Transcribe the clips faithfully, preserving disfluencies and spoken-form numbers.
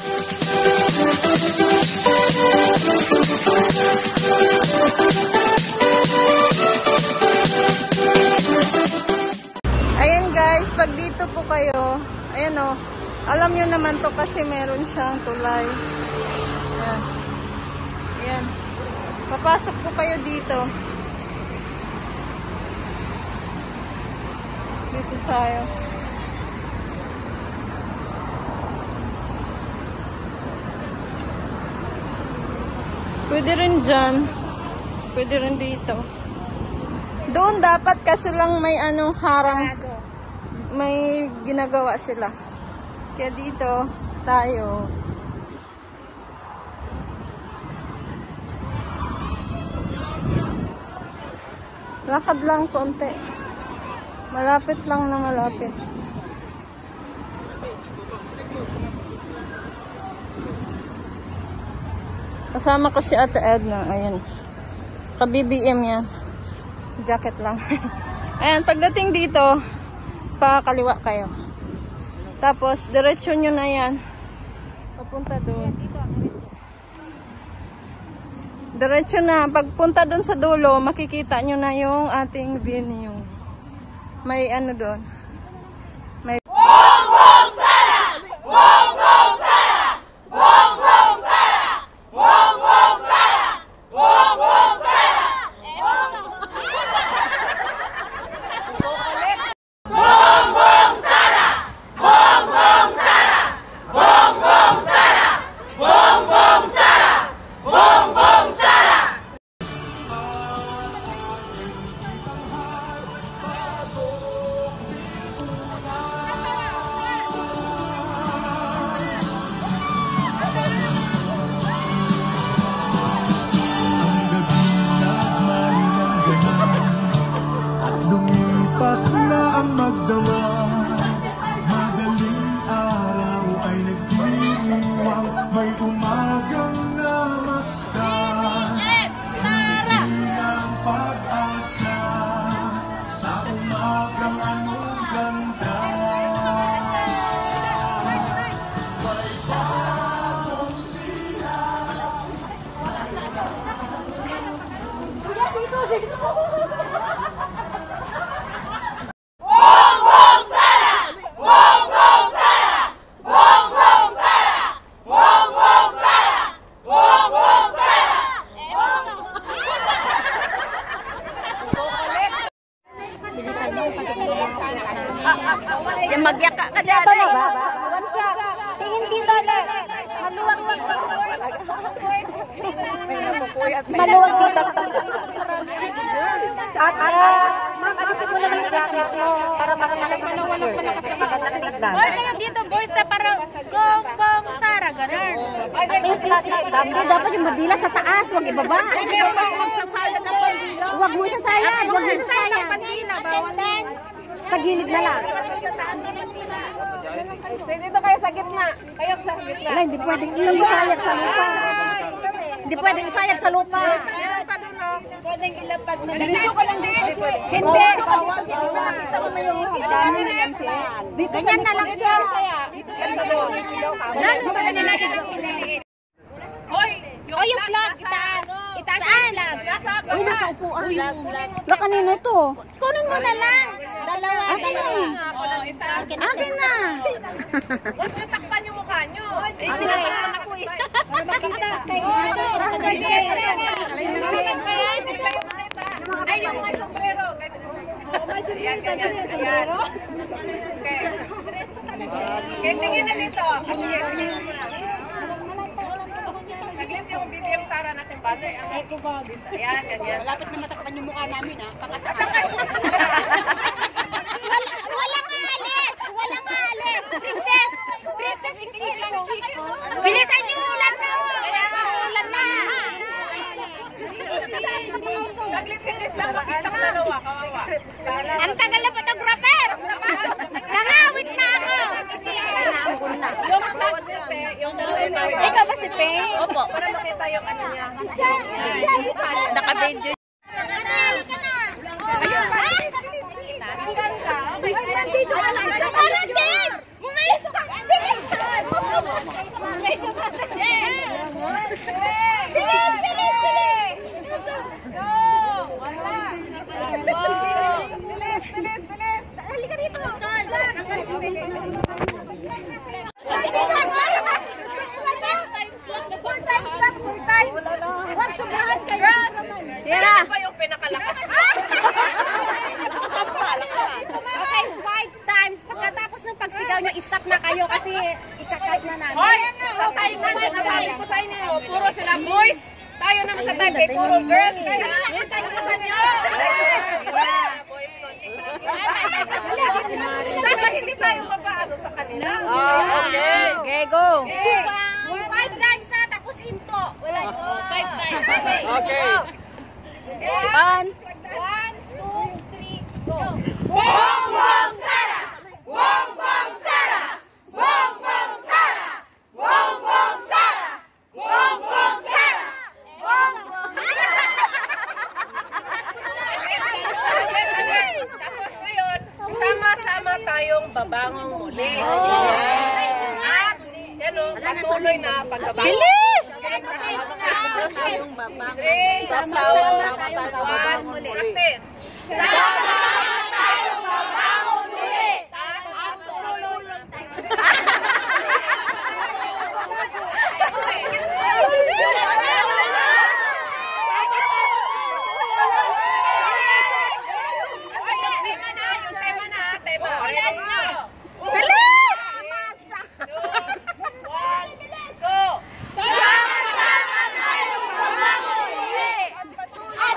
Ayan guys, pag dito po kayo, ayan o, alam nyo naman to kasi meron siyang tulay. Ayan. Ayan. Papasok po kayo dito. Dito tayo. Pwede rin dyan. Pwede rin dito. Doon dapat kaso lang may ano harang. May ginagawa sila. Kaya dito tayo. Lakad lang konti. Malapit lang na malapit. Kasama ko si Ate Edna. Ayan. Ka-B B M yan. Jacket lang. Ayan, pagdating dito, pakaliwa kayo. Tapos, diretso nyo na yan. Papunta doon. Diretso na. Pagpunta doon sa dulo, makikita nyo na yung ating venue. May ano doon. May Bong Bong Sara! Bong Bong Sara! Bong Bong Sara! Bong Bong Sara! Bong Bong Sara! Bong Bong Sara! Bong Bong Sara! Bong Bong Sara! Bong Bong Sara! Bong Bong Sara! Lumipas na ang magdamag, madaling araw ay nagdiriwang, may umagang namasdan, hindi ng pag-asa, sa umagang anong ganda. May bagong siya. Yung magyaka ka dyan. One shot. Tingin dito ulit. Maluwag dito. Maluwag dito. At ma'am, alisin mo naman yung jacket mo para makakita mo ng shirt. Boy, kayo dito, boys, na parang Bong Bong Sara, ganun. Dapat yung madila sa taas, huwag ibaba. Ay, meron ako magsasayad ng pandila. Huwag mo sasayad. Huwag mo sasayad. Ng pandila, bawal yan. Sa gilid na lang. Dito kayo sa gitna. Kayo sa gitna. Wala, hindi pwedeng isayad sa lupa. Hindi pwedeng isayad sa lupa. Pwedeng ilapag na lang. Dito ko lang dito. Hindi. Nakita mo may yung higdano na yan siya. Ganyan na lang siya. Dito yan sa loob. Lalo pa na nila dito. Hoy! O yung flag, itaas. Itaas yung flag. Uy, nasa upuan. Wala kanino to? Kunin mo na lang. Dalawa, dalawa. Akin na. Huwag nyo takpan yung mukha nyo. Okay. Para makita. Kay ito. Ay, yung may sombrero. May sombrero. May sombrero. Kaya tingin na dito. Saglit yung B B M Sara natin bago. Ay, ko ba? Ayan, ganyan. Malapit na matakpan yung mukha namin, ha? Pakataas. Walang alis! Walang alis! Princess! Princess, yung lang chicks. Bilisan yung ulan na! Kaya nga ulan na! Saglit sinis lang, makita ko dalawa, kawawa. Ang tagal na photographer! Nangawit na ako! Naambun na. Yung flash kasi, yung Ikaw ba si Pei? Opo, para makita yung ano niya. Naka-video. Parating! Bumayos ka! Bilis! Bilis, bilis, bilis! Go! Wala! Bilis, bilis, bilis! Halika dito! Four times lang, four times! Huwag subrahan kayo! Tira! pa yung pinakalakas. Okay, five times. Pagkatapos ng pagsigaw nyo, stop na kayo kasi ikakat na namin. Hoy! Sa time na nasabi ko sa inyo, puro sila boys. Tayo naman sa time, puro girls. Kaya nakakalakasan nyo. Dapat hindi tayo mapaano sa kanila. Okay. Okay, go. Five times na, tapos hinto. Wala nyo. Five times. Okay. One. One, two, three, go. Bong Bong Sara! Bong Bong Sara! Bong Bong Sara! Bong Bong Sara! Bong Bong Sara! Bong Bong Tapos ngayon, sama-sama tayong babangong muli. At, yan o, patuloy na pagbabangon. Bilis! Sama-sama tayong babangong. Sama-sama tayong babangong muli. Practice. Sama-sama tayong babangong muli. At tuloy lang tema na, yung tema na, tema. Bilis! One, go! Sama-sama tayong babangong muli. At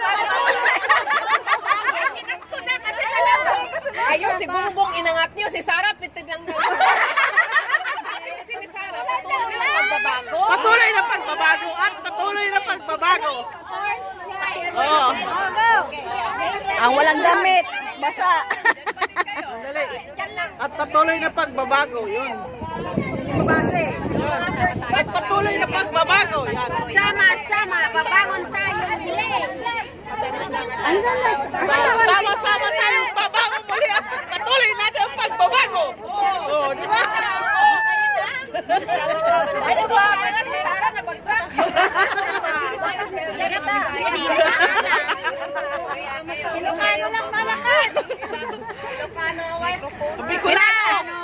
ayun, si Bongbong inangat niyo, si Sarah pitid lang daw. Si ni Sarah, patuloy na pagbabago. Patuloy na pagbabago at patuloy na pagbabago. Oh. Ang walang damit. Basa. Dali. At patuloy na pagbabago, yun. Base. At patuloy na pagbabago, yan. Sama-sama, babangon tayo. Sama-sama tayong babago muli at patuloy natin ang pagbabago. Oh, di ba? Ano ba? Si Sarah nabagsak. Ilocano lang malakas. Ilocano, white. Bicolano.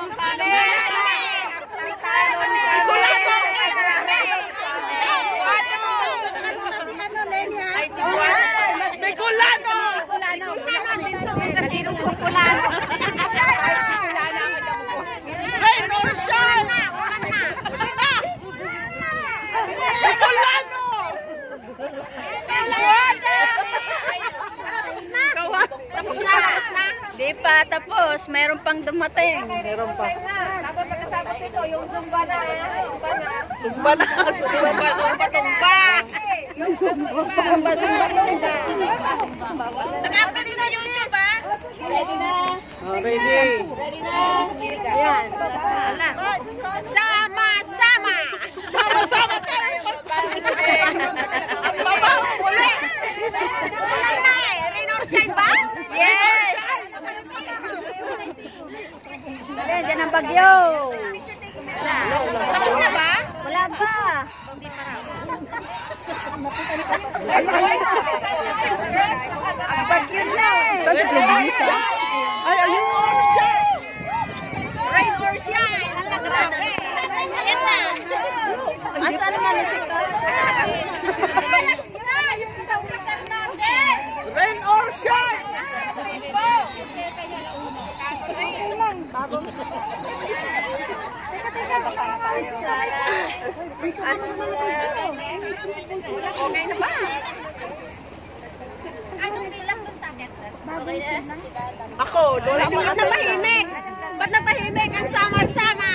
Bicolano. Rain or shine. Bicolano. Di pa tapos. Mayroon pang dumating. Meron pa. Tapos pagkasama ito, yung zumba na. Zumba na. Sumba na. Zumba, zumba, tumba. Zumba, zumba, zumba. Nag-upload din sa YouTube, ha? Ready na. Oh, ready. Ayan. Sama-sama! Sama-sama tayo. Ang babaho muli! Wala na eh! Rain or shine ba? Yes! Dali, dyan ang bagyo. Tapos na ba? Wala pa. Ang bagyo na eh. Saan sa Pilipinas? Ay, ayun. Rain or shine! Hala, grabe! Ayan na! Asa naman musical? Alas na! Yung isang meter natin! Rain or shine. Okay na ba? Anong bilang dun sa akin? Ako, doon ako Ba't natahimik? Ba't natahimik ang sama-sama?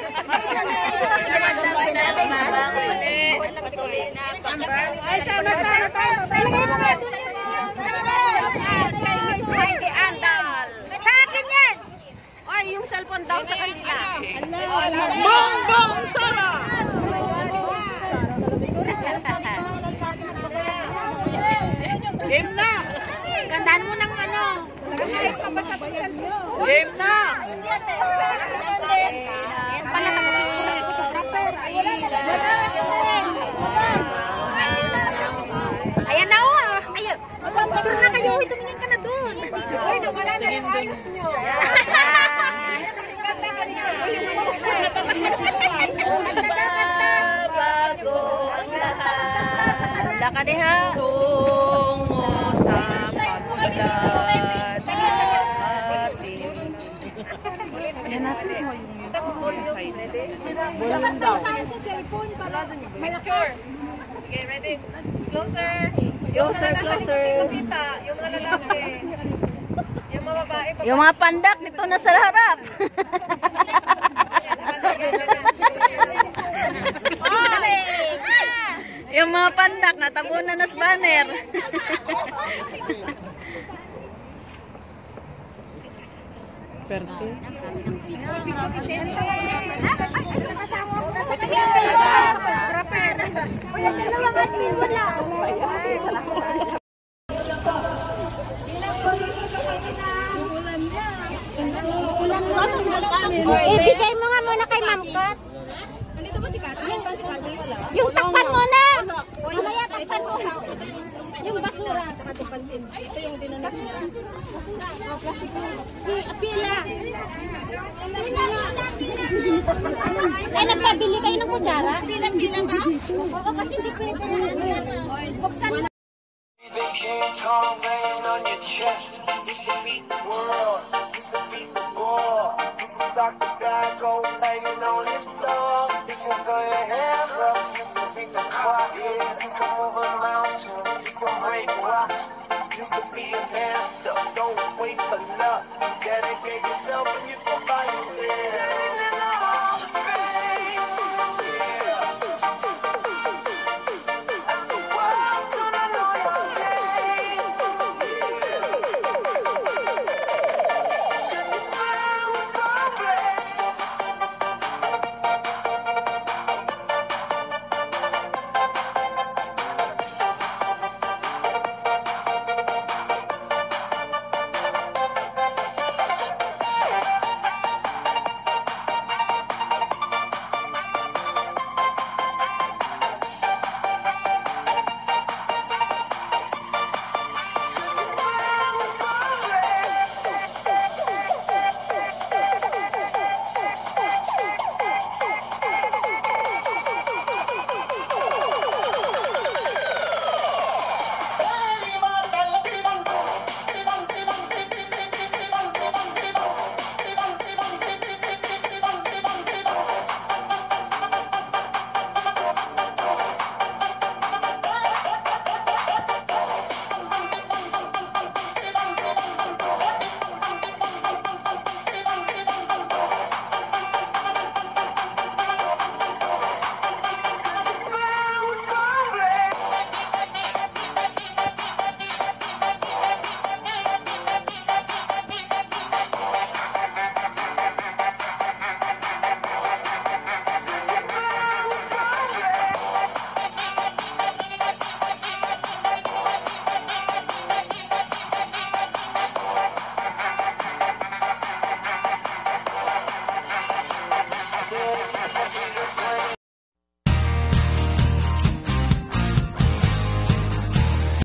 Ay, sama-sama tayo. Ilagay mo nga dun. Kay Miss Heidi Andal. Sa akin yan. Ay, yung cellphone daw sa kanila. Bong Bong Sara. Game na. Gandaan mo ng ano. Game na. Yan pala, taga-photographer. ka diha. Tungo sa pagdagat. Yan natin mo yung side. Dapat may sound sa cellphone para may lakas. Okay, ready? Closer. Closer, closer. Yung mga lalaki. Yung mga babae. Yung mga pandak dito na sa harap. Yung mga pandak natabunan na sa banner. Perfect. Wala dalawang admin, wala. Ibigay mo nga muna kay Ma'am Kat. Yung takpan mo na. Mamaya takpan mo. Yung basura. Ito yung dinunak mo. Pila. Ay, nagpabili kayo ng kutsara? Pila-pila ka? Oo, kasi hindi pwede na. Buksan na. The King Kong rain on your chest. You can beat the world. You can beat the war. You can talk to God, go banging on his door. You can throw your hands up. You can beat the clock. Yeah, you can move a mountain. You can break rocks. You can be a master.